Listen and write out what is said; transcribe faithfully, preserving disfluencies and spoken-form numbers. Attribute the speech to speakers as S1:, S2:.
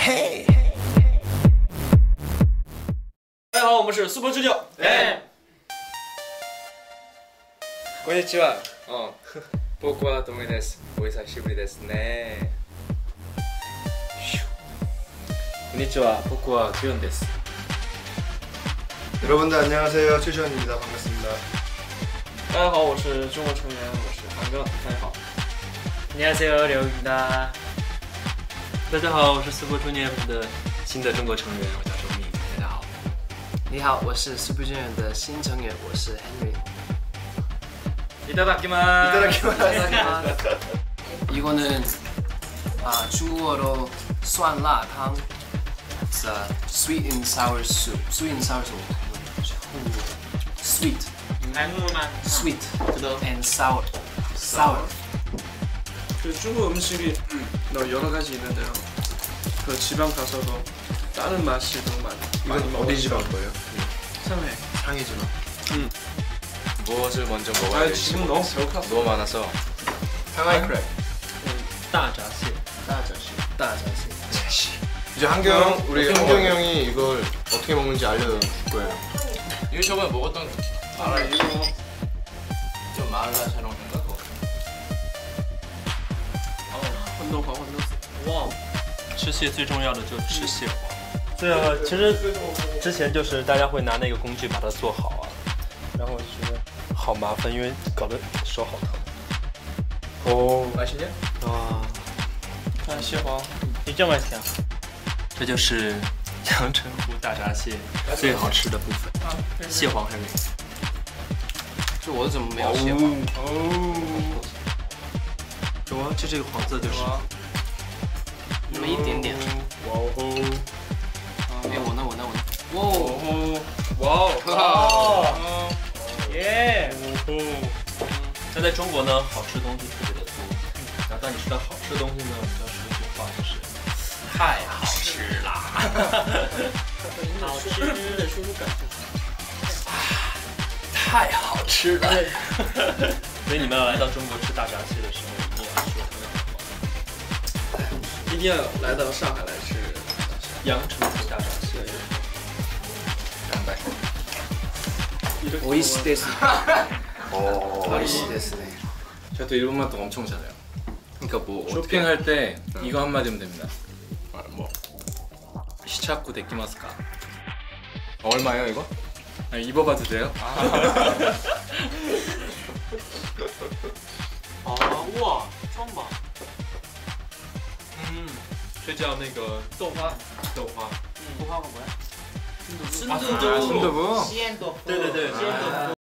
S1: 嘿。
S2: 大家好，我们是 Super 之六。哎。
S3: こんにちは。うん。僕はトメです。お久しぶりですね。
S2: こんにちは。僕は규현です。
S4: 여러분들 안녕하세요. 최시원입니다. 반갑습니다.
S2: 大家好，我是中国成员，我是韩哥，大家好。
S5: 안녕하세요, 려욱입니다.
S6: 大家好，我是 Super Junior 的新的中国成员，我叫周密。大家好。
S5: 你好，我是 Super Junior 的新成员，我是 Henry。
S4: 이따다키마스.
S5: 이거는 아, 중국어로 酸辣汤 It's a sweet and sour soup. Sweet and sour soup. Sweet. Sweet and sour. Sour.
S3: 그 중국 음식이 너무 여러 가지 있는데요. 그 지방 가서도 다른 맛이 너무 많아요.
S4: 이건 어디 지방 거예요?
S3: 상해.
S4: 상해 지방.
S3: 응.
S1: 무엇을 먼저 먹어야
S3: 아
S1: 될지
S3: 지금 너무 배고팠어.
S1: 너무 많아서.
S4: 상하이 크랩.
S6: 大闸蟹，
S3: 따자시.
S5: 大闸蟹.
S4: 이제 한경 우리 한경 형이 이걸 어떻게 먹는지 알려줄 거예요.
S1: 이거 저번에 먹었던
S3: 아 이거
S1: 좀 마라처럼 생각하고.
S3: 很多黄很多。
S6: 哇，吃蟹最重要的就是吃蟹黄。
S2: 对啊，其实之前就是大家会拿那个工具把它做好啊，然后我就觉得好麻烦，因为搞得手好疼。哦，
S3: 맛있냐?
S2: 哇，
S3: 看蟹黄。
S2: 你这么想？
S6: 这就是阳澄湖大闸蟹最好吃的部分，蟹黄 Henry。
S5: 就我怎么没有蟹黄？
S2: 哦，有啊，就这个黄色就是。
S5: 那么一点点。
S2: 哇哦！
S5: 哎，我呢？我呢？我呢？哇哦！
S3: 哇哦！
S2: 耶！
S6: 那在中国呢，好吃的东西特别的多。然后当你吃到好吃的东西呢，我们就要说一句话，就是太好吃啦！
S2: 好吃的说出感受。
S6: 太好吃了！所以你们要来到中国吃大闸蟹的时候，一定要说很好。
S3: 一定要来到上海来吃
S6: 阳澄湖大闸蟹。
S1: 干杯。
S5: 美味しいです。
S4: 어.
S5: 美味しいですね.
S1: 저도 일본말도 엄청 잘해요. 그러니까 뭐 쇼핑할 때 이거 한마디면 됩니다. 아, 뭐 시차쿠 데키마스까? 얼마예요 이거? 아, 입어봐도 돼요? 아,
S6: 哇，装吧。嗯，这叫那个豆花，豆花。
S5: 豆花会不会？
S1: 순두부.
S6: 对对对。